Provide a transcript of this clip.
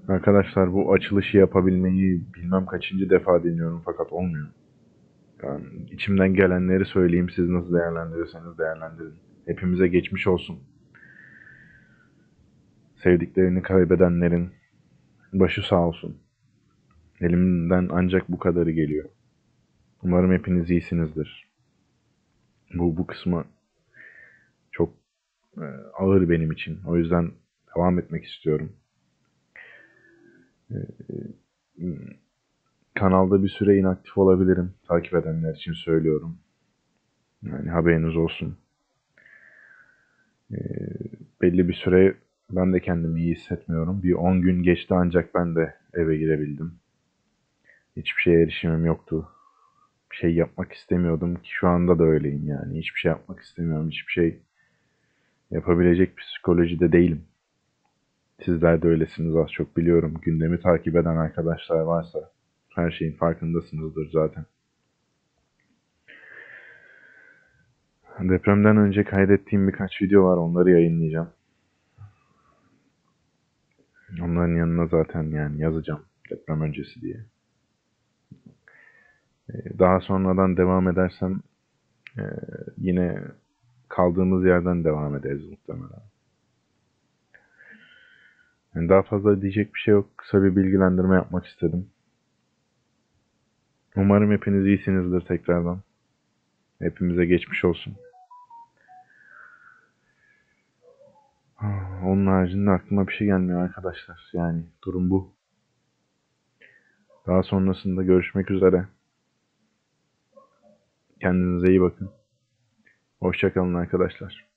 Arkadaşlar bu açılışı yapabilmeyi bilmem kaçıncı defa deniyorum fakat olmuyor. Yani içimden gelenleri söyleyeyim, siz nasıl değerlendiriyorsanız değerlendirin. Hepimize geçmiş olsun. Sevdiklerini kaybedenlerin başı sağ olsun. Elimden ancak bu kadarı geliyor. Umarım hepiniz iyisinizdir. Bu kısmı çok ağır benim için. O yüzden devam etmek istiyorum. Kanalda bir süre inaktif olabilirim. Takip edenler için söylüyorum. Yani haberiniz olsun. Belli bir süre ben de kendimi iyi hissetmiyorum. Bir 10 gün geçti ancak ben de eve girebildim. Hiçbir şeye erişimim yoktu. Bir şey yapmak istemiyordum ki şu anda da öyleyim yani. Hiçbir şey yapmak istemiyorum. Hiçbir şey yapabilecek psikolojide değilim. Sizler de öylesiniz az çok biliyorum. Gündemi takip eden arkadaşlar varsa her şeyin farkındasınızdır zaten. Depremden önce kaydettiğim birkaç video var. Onları yayınlayacağım. Onların yanına zaten yani yazacağım deprem öncesi diye. Daha sonradan devam edersem yine kaldığımız yerden devam ederiz muhtemelen. Yani daha fazla diyecek bir şey yok. Kısa bir bilgilendirme yapmak istedim. Umarım hepiniz iyisinizdir tekrardan. Hepimize geçmiş olsun. Onun haricinde aklıma bir şey gelmiyor arkadaşlar. Yani durum bu. Daha sonrasında görüşmek üzere. Kendinize iyi bakın. Hoşça kalın arkadaşlar.